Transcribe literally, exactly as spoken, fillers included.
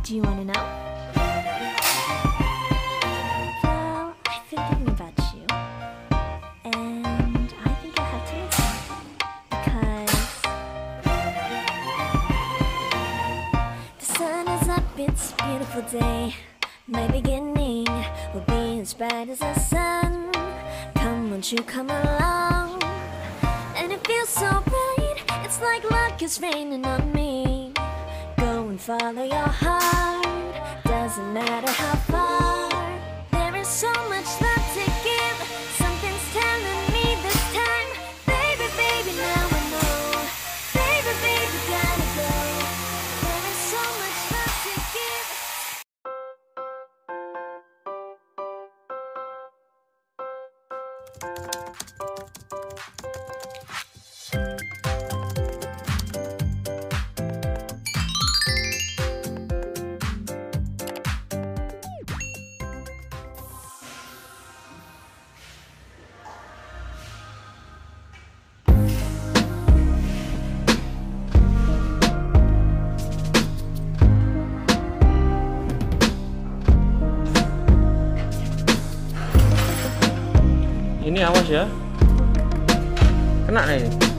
Do you want to know? Well, I've been thinking about you, and I think I have to listen, because the sun is up, it's a beautiful day. My beginning will be as bright as the sun. Come, won't you come along? And it feels so bright, it's like luck is raining on me. Go and follow your heart, doesn't matter how far. There is so much love to give, something's telling me this time. Baby, baby, now I know. Baby, baby, gotta go. There is so much love to give. Ini awas ya, kena nih.